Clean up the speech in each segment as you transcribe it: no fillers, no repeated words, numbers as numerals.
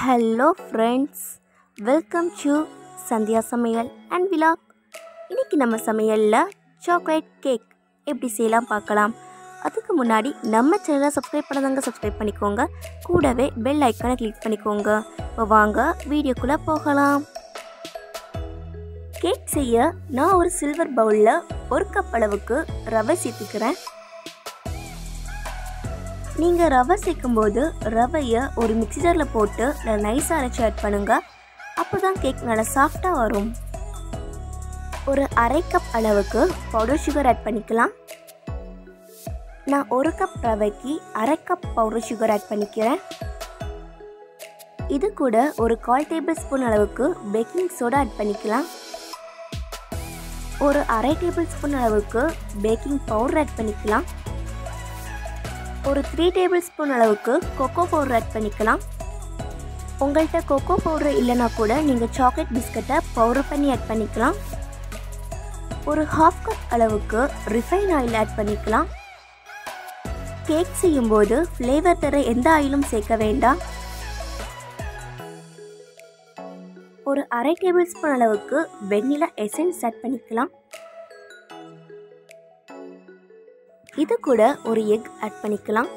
Hello friends, welcome to Sandhya Samayal and vlog. இன்றைக்கி நம்ம சமையலில் சாக்லேட் கேக் எப்படி செய்யலாம் பார்க்கலாம். அதுக்கு முன்னாடி நம்ம சேனலை சப்ஸ்கிரைப் பண்ணாதவங்க சப்ஸ்கிரைப் பண்ணிக்கோங்க, கூடவே பெல் ஐக்கானை கிளிக் பண்ணிக்கோங்க. இப்போ வாங்க வீடியோக்குள்ளே போகலாம். கேக் செய்ய நான் ஒரு சில்வர் பவுலில் 1 கப் அளவுக்கு ரவை சேர்த்துக்கிறேன். நீங்கள் ரவை சேர்க்கும்போது ரவையை ஒரு மிக்ஸி ஜாரில் போட்டு நைஸாக அரைச்சி ஆட் பண்ணுங்கள். அப்போ தான் கேக் நல்லா சாஃப்டாக வரும். ஒரு 1/2 கப் அளவுக்கு பவுடர் சுகர் ஆட் பண்ணிக்கலாம். நான் 1 கப் ரவைக்கு 1/2 கப் பவுடர் சுகர் ஆட் பண்ணிக்கிறேன். இது கூட ஒரு 1/4 டேபிள் ஸ்பூன் அளவுக்கு பேக்கிங் சோடா ஆட் பண்ணிக்கலாம். ஒரு 1/2 டேபிள் ஸ்பூன் அளவுக்கு பேக்கிங் பவுடர் ஆட் பண்ணிக்கலாம். ஒரு 3 டேபிள் ஸ்பூன் அளவுக்கு கொக்கோ பவுடர் ஆட் பண்ணிக்கலாம். உங்கள்கிட்ட கொக்கோ பவுடர் இல்லைனா கூட நீங்கள் சாக்லேட் பிஸ்கட்டை பவுடர் பண்ணி ஆட் பண்ணிக்கலாம். ஒரு 1/2 கப் அளவுக்கு ரிஃபைன் ஆயில் ஆட் பண்ணிக்கலாம். கேக் செய்யும்போது ஃப்ளேவர் தர எந்த ஆயிலும் சேர்க்க வேண்டாம். ஒரு 1/2 டேபிள் ஸ்பூன் அளவுக்கு வெண்ணிலா எசன்ஸ் ஆட் பண்ணிக்கலாம். இது கூட ஒரு எக் ஆட் பண்ணிக்கலாம்.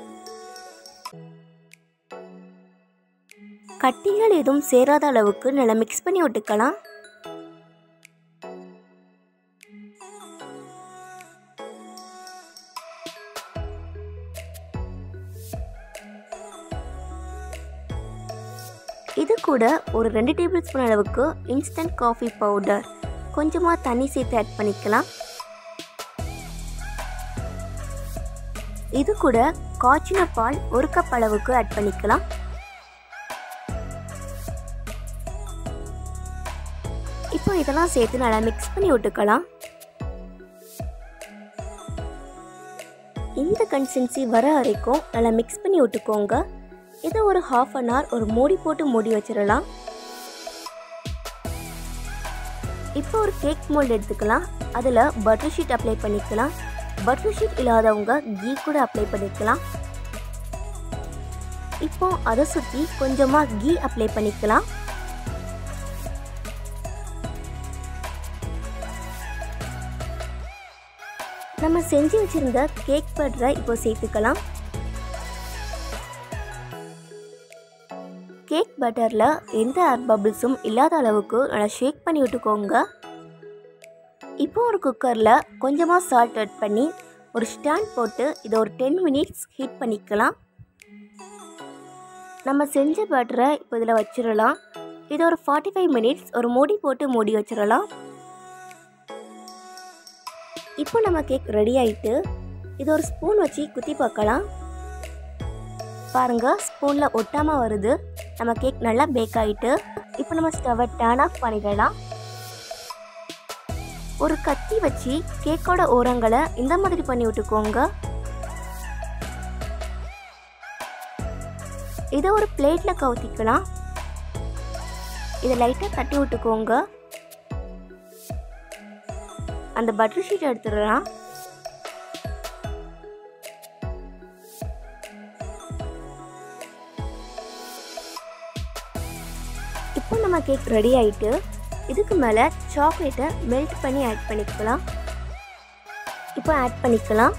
கட்டிகள் எதுவும் சேராத அளவுக்கு நல்லா மிக்ஸ் பண்ணி விட்டுக்கலாம். இது கூட ஒரு 2 டேபிள் ஸ்பூன் அளவுக்கு இன்ஸ்டன்ட் காஃபி பவுடர் கொஞ்சமாக தண்ணி சேர்த்து ஆட் பண்ணிக்கலாம். இது கூட காய்ச்சின பால் 1 கப் அளவுக்கு ஆட் பண்ணிக்கலாம். இப்போ இதெல்லாம் சேர்த்து நல்லா மிக்ஸ் பண்ணி விட்டுக்கலாம். இந்த கன்சிஸ்டன்சி வர வரைக்கும் நல்லா மிக்ஸ் பண்ணி விட்டுக்கோங்க. இதை ஒரு 1/2 அன் ஹவர் ஒரு மூடி போட்டு மூடி வச்சிடலாம். இப்போ ஒரு கேக் மோல்டு எடுத்துக்கலாம். அதில் பட்டர் ஷீட் அப்ளை பண்ணிக்கலாம். பட்டர் ஷீட் இல்லாதவங்க கீ கூட அப்ளை பண்ணிக்கலாம். இப்போ அதை சுற்றி கொஞ்சமாக கீ அப்ளை பண்ணிக்கலாம். நம்ம செஞ்சு வச்சிருந்த கேக் பட்டரை இப்போ சேர்த்துக்கலாம். கேக் பட்டரில் எந்த ஏர் பபிள்ஸும் இல்லாத அளவுக்கு நல்லா ஷேக் பண்ணி விட்டுக்கோங்க. இப்போ ஒரு குக்கரில் கொஞ்சமாக சால்ட் ஆட் பண்ணி ஒரு ஸ்டாண்ட் போட்டு இதை ஒரு 10 மினிட்ஸ் ஹீட் பண்ணிக்கலாம். நம்ம செஞ்ச பட்டரை இப்போ இதில் வச்சிடலாம். இதை ஒரு 45 மினிட்ஸ் ஒரு மூடி போட்டு மூடி வச்சிடலாம். இப்போ நம்ம கேக் ரெடி ஆகிட்டு இது ஒரு ஸ்பூன் வச்சு குத்தி பார்க்கலாம். பாருங்கள், ஸ்பூனில் ஒட்டாமல் வருது. நம்ம கேக் நல்லா பேக் ஆகிட்டு இப்போ நம்ம ஸ்டவ்வை டர்ன் ஆஃப் பண்ணிடலாம். ஒரு கத்தி வச்சு கேக்கோட ஓரங்களை இந்த மாதிரி பண்ணி விட்டுக்கோங்க. இதை ஒரு பிளேட்டில் கவுத்திக்கலாம். இதை லைட்டாக தட்டி விட்டுக்கோங்க. அந்த பட்டர் ஷீட் எடுத்துடலாம். இப்போ நம்ம கேக் ரெடி ஆகிட்டு இதுக்கு மேலே சாக்லேட்டை மெல்ட் பண்ணி ஆட் பண்ணிக்கலாம். இப்போ ஆட் பண்ணிக்கலாம்.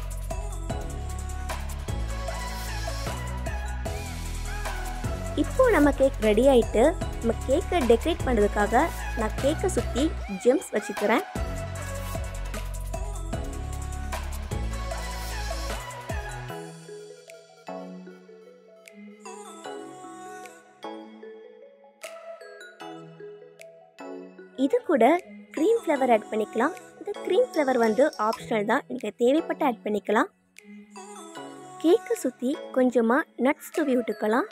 இப்போ நம்ம கேக் ரெடி ஆகிட்டு நம்ம கேக்கை டெக்கரேட் பண்ணுறதுக்காக நான் கேக்கை சுற்றி ஜெம்ஸ் வச்சுக்கிறேன். இது கூட க்ரீம் ஃப்ளவர் ஆட் பண்ணிக்கலாம். இந்த க்ரீம் ஃப்ளவர் ஆப்ஷனல் தான், நீங்கள் தேவைப்பட்ட ஆட் பண்ணிக்கலாம். கேக்கை சுற்றி கொஞ்சமாக நட்ஸ் தூவி விட்டுக்கலாம்.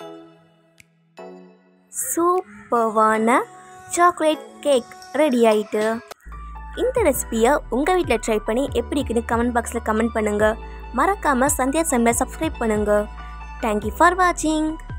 சூப்பர்வான சாக்லேட் கேக் ரெடி ஆகிட்டு. இந்த ரெசிபியை உங்கள் வீட்டில் ட்ரை பண்ணி எப்படி இருக்குன்னு கமெண்ட் பாக்ஸில் கமெண்ட் பண்ணுங்கள். மறக்காமல் சந்தியா சமையலை சப்ஸ்கிரைப் பண்ணுங்கள். தேங்க்யூ ஃபார் வாட்சிங்.